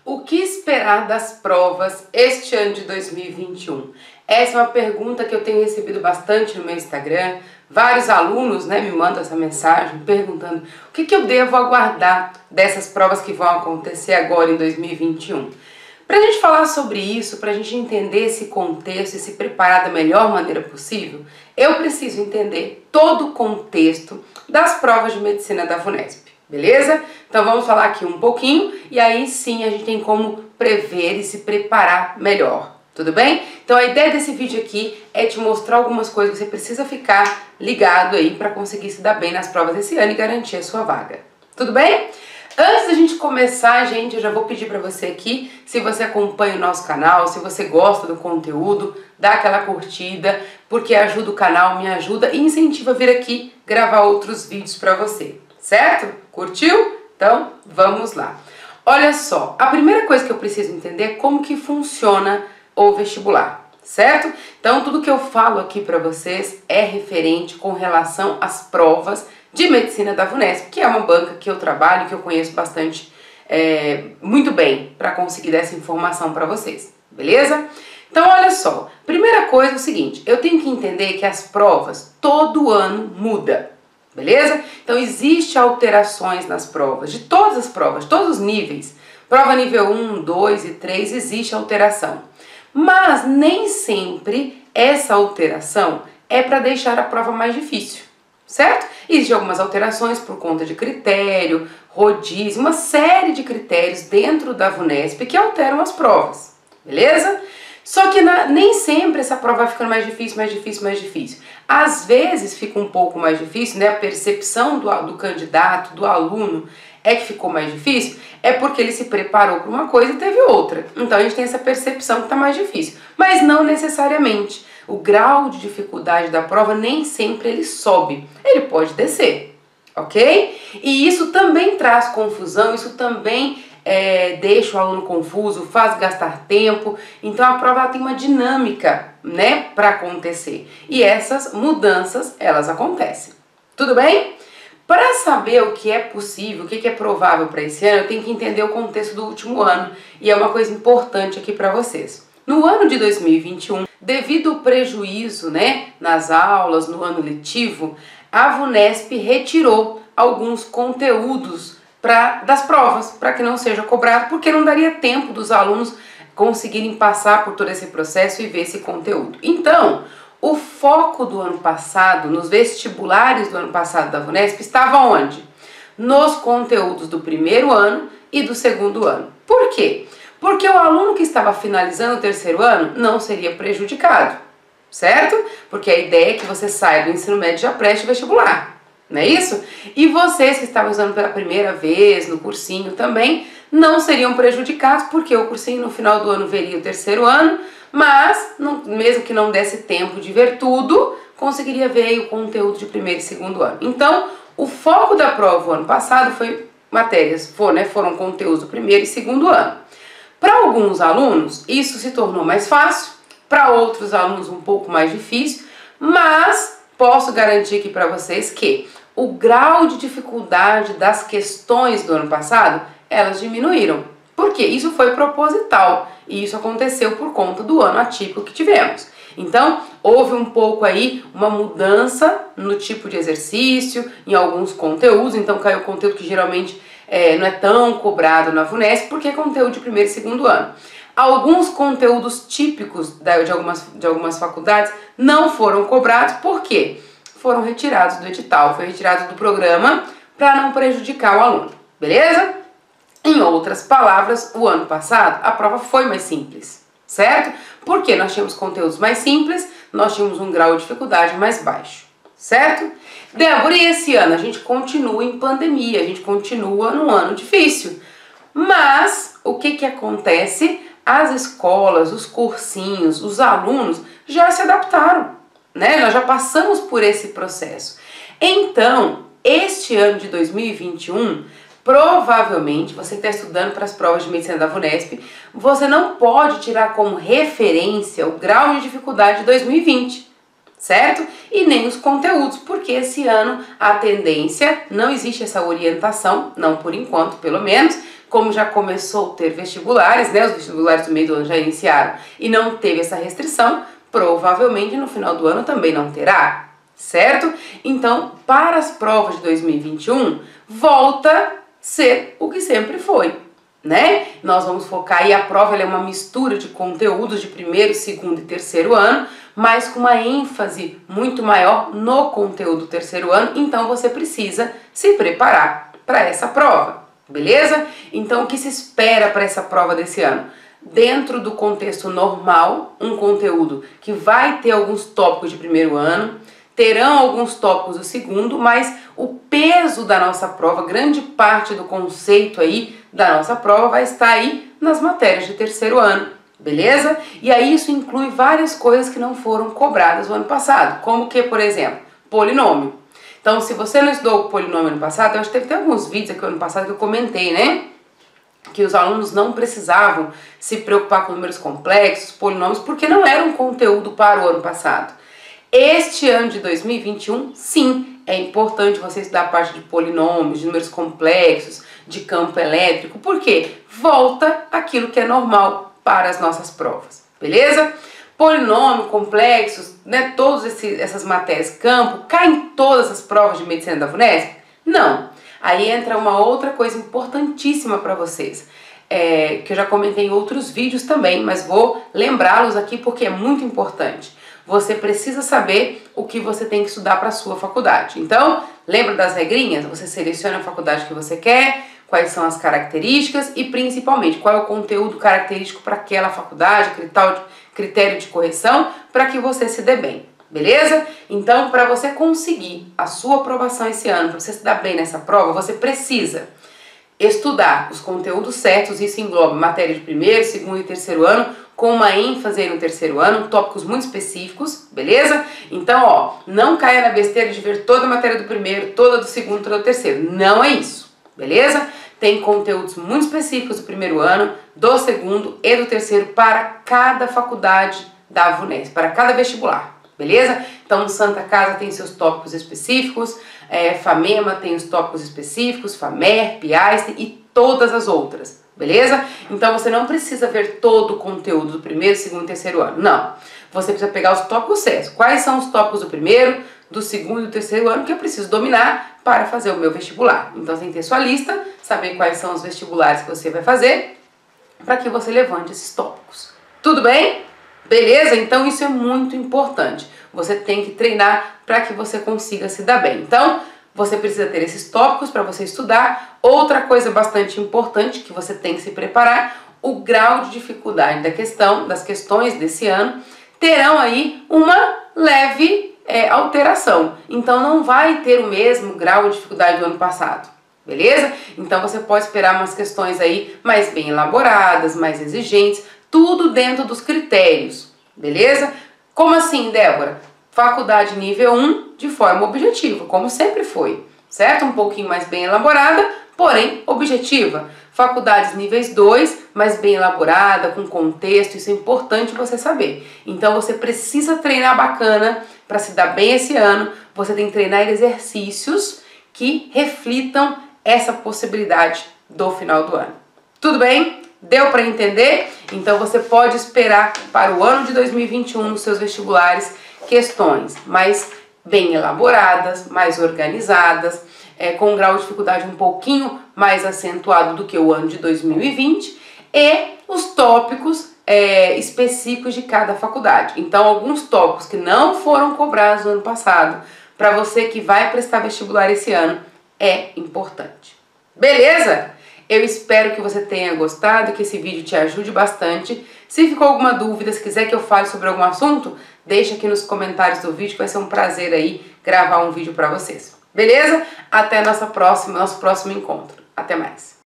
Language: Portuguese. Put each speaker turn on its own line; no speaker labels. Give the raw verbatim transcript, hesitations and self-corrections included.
O que esperar das provas este ano de dois mil e vinte e um? Essa é uma pergunta que eu tenho recebido bastante no meu Instagram. Vários alunos, né, me mandam essa mensagem perguntando o que, que eu devo aguardar dessas provas que vão acontecer agora em dois mil e vinte e um. Para a gente falar sobre isso, para a gente entender esse contexto e se preparar da melhor maneira possível, eu preciso entender todo o contexto das provas de medicina da VUNESP, beleza? Então vamos falar aqui um pouquinho e aí sim a gente tem como prever e se preparar melhor, tudo bem? Então a ideia desse vídeo aqui é te mostrar algumas coisas que você precisa ficar ligado aí para conseguir se dar bem nas provas desse ano e garantir a sua vaga, tudo bem? Antes da gente começar, gente, eu já vou pedir para você aqui, se você acompanha o nosso canal, se você gosta do conteúdo, dá aquela curtida, porque ajuda o canal, me ajuda e incentiva a vir aqui gravar outros vídeos para você, certo? Curtiu? Então, vamos lá. Olha só, a primeira coisa que eu preciso entender é como que funciona o vestibular, certo? Então, tudo que eu falo aqui para vocês é referente com relação às provas de medicina da VUNESP, que é uma banca que eu trabalho, que eu conheço bastante, é, muito bem, para conseguir dar essa informação para vocês, beleza? Então, olha só, primeira coisa é o seguinte, eu tenho que entender que as provas todo ano mudam, beleza? Então, existe alterações nas provas, de todas as provas, de todos os níveis, prova nível um, dois e três, existe alteração, mas nem sempre essa alteração é para deixar a prova mais difícil, certo? Existem algumas alterações por conta de critério, rodízio, uma série de critérios dentro da VUNESP que alteram as provas, beleza? Só que na, nem sempre essa prova vai ficando mais difícil, mais difícil, mais difícil. Às vezes fica um pouco mais difícil, né? A percepção do, do candidato, do aluno, é que ficou mais difícil, é porque ele se preparou para uma coisa e teve outra. Então a gente tem essa percepção que está mais difícil, mas não necessariamente. O grau de dificuldade da prova nem sempre ele sobe, ele pode descer, ok? E isso também traz confusão, isso também é, deixa o aluno confuso, faz gastar tempo, então a prova ela tem uma dinâmica, né, para acontecer. E essas mudanças, elas acontecem, tudo bem? Para saber o que é possível, o que é provável para esse ano, eu tenho que entender o contexto do último ano, e é uma coisa importante aqui para vocês. No ano de dois mil e vinte e um, devido ao prejuízo, né, nas aulas, no ano letivo, a VUNESP retirou alguns conteúdos pra, das provas, para que não seja cobrado, porque não daria tempo dos alunos conseguirem passar por todo esse processo e ver esse conteúdo. Então, o foco do ano passado, nos vestibulares do ano passado da VUNESP, estava onde? Nos conteúdos do primeiro ano e do segundo ano. Por quê? Porque o aluno que estava finalizando o terceiro ano não seria prejudicado, certo? Porque a ideia é que você saia do ensino médio e já preste vestibular, não é isso? E vocês que estavam usando pela primeira vez no cursinho também não seriam prejudicados, porque o cursinho no final do ano veria o terceiro ano, mas não, mesmo que não desse tempo de ver tudo, conseguiria ver aí o conteúdo de primeiro e segundo ano. Então, o foco da prova o ano passado foi matérias, foram, né, foram conteúdos do primeiro e segundo ano. Para alguns alunos, isso se tornou mais fácil, para outros alunos um pouco mais difícil, mas posso garantir aqui para vocês que o grau de dificuldade das questões do ano passado, elas diminuíram. Por quê? Isso foi proposital e isso aconteceu por conta do ano atípico que tivemos. Então, houve um pouco aí uma mudança no tipo de exercício, em alguns conteúdos, então caiu conteúdo que geralmente É, não é tão cobrado na VUNESP, porque é conteúdo de primeiro e segundo ano. Alguns conteúdos típicos de algumas, de algumas faculdades não foram cobrados, por quê? Foram retirados do edital, foi retirado do programa para não prejudicar o aluno, beleza? Em outras palavras, o ano passado a prova foi mais simples, certo? Porque nós tínhamos conteúdos mais simples, nós tínhamos um grau de dificuldade mais baixo, certo? Débora, e esse ano? A gente continua em pandemia, a gente continua num ano difícil. Mas o que que acontece? As escolas, os cursinhos, os alunos já se adaptaram, né? Nós já passamos por esse processo. Então, este ano de dois mil e vinte e um, provavelmente, você que está estudando para as provas de medicina da VUNESP, você não pode tirar como referência o grau de dificuldade de dois mil e vinte. Certo? E nem os conteúdos, porque esse ano a tendência, não existe essa orientação, não por enquanto pelo menos, como já começou a ter vestibulares, né, os vestibulares do meio do ano já iniciaram e não teve essa restrição, provavelmente no final do ano também não terá, certo? Então, para as provas de dois mil e vinte e um, volta a ser o que sempre foi, né? Nós vamos focar, e a prova ela é uma mistura de conteúdos de primeiro, segundo e terceiro ano, mas com uma ênfase muito maior no conteúdo do terceiro ano, então você precisa se preparar para essa prova, beleza? Então, o que se espera para essa prova desse ano? Dentro do contexto normal, um conteúdo que vai ter alguns tópicos de primeiro ano, terão alguns tópicos do segundo, mas o peso da nossa prova, grande parte do conceito aí da nossa prova vai estar aí nas matérias de terceiro ano, beleza? E aí isso inclui várias coisas que não foram cobradas no ano passado, como que, por exemplo, polinômio. Então, se você não estudou o polinômio no passado, eu acho que teve até alguns vídeos aqui no ano passado que eu comentei, né? Que os alunos não precisavam se preocupar com números complexos, polinômios, porque não era um conteúdo para o ano passado. Este ano de dois mil e vinte e um, sim, é importante você estudar a parte de polinômios, de números complexos, de campo elétrico, porque volta aquilo que é normal para as nossas provas, beleza? Polinômio, complexos, né, todas essas matérias, campo, caem em todas as provas de medicina da VUNESP? Não. Aí entra uma outra coisa importantíssima para vocês, é, que eu já comentei em outros vídeos também, mas vou lembrá-los aqui porque é muito importante. Você precisa saber o que você tem que estudar para a sua faculdade. Então, lembra das regrinhas? Você seleciona a faculdade que você quer, quais são as características e principalmente qual é o conteúdo característico para aquela faculdade, critério de correção, para que você se dê bem, beleza? Então, para você conseguir a sua aprovação esse ano, para você se dar bem nessa prova, você precisa estudar os conteúdos certos, isso engloba matéria de primeiro, segundo e terceiro ano, com uma ênfase aí no terceiro ano, tópicos muito específicos, beleza? Então, ó, não caia na besteira de ver toda a matéria do primeiro, toda do segundo, toda do terceiro. Não é isso, beleza? Tem conteúdos muito específicos do primeiro ano, do segundo e do terceiro para cada faculdade da VUNESP, para cada vestibular, beleza? Então, Santa Casa tem seus tópicos específicos, é, FAMEMA tem os tópicos específicos, FAMERP, Einstein e todas as outras. Beleza? Então você não precisa ver todo o conteúdo do primeiro, segundo e terceiro ano, não. Você precisa pegar os tópicos certos. Quais são os tópicos do primeiro, do segundo e do terceiro ano que eu preciso dominar para fazer o meu vestibular. Então você tem que ter sua lista, saber quais são os vestibulares que você vai fazer, para que você levante esses tópicos. Tudo bem? Beleza? Então isso é muito importante. Você tem que treinar para que você consiga se dar bem. Então, você precisa ter esses tópicos para você estudar. Outra coisa bastante importante que você tem que se preparar, o grau de dificuldade da questão, das questões desse ano, terão aí uma leve é, alteração. Então não vai ter o mesmo grau de dificuldade do ano passado, beleza? Então você pode esperar umas questões aí mais bem elaboradas, mais exigentes, tudo dentro dos critérios, beleza? Como assim, Débora? Faculdade nível um de forma objetiva, como sempre foi, certo? Um pouquinho mais bem elaborada, porém objetiva. Faculdades níveis dois, mas bem elaborada, com contexto, isso é importante você saber. Então você precisa treinar bacana para se dar bem esse ano, você tem que treinar exercícios que reflitam essa possibilidade do final do ano. Tudo bem? Deu para entender? Então você pode esperar para o ano de dois mil e vinte e um nos seus vestibulares questões mais bem elaboradas, mais organizadas, é, com um grau de dificuldade um pouquinho mais acentuado do que o ano de dois mil e vinte e os tópicos é, específicos de cada faculdade. Então, alguns tópicos que não foram cobrados no ano passado, para você que vai prestar vestibular esse ano, é importante. Beleza? Eu espero que você tenha gostado, que esse vídeo te ajude bastante. Se ficou alguma dúvida, se quiser que eu fale sobre algum assunto, deixa aqui nos comentários do vídeo, que vai ser um prazer aí gravar um vídeo para vocês. Beleza? Até nossa próxima, nosso próximo encontro. Até mais!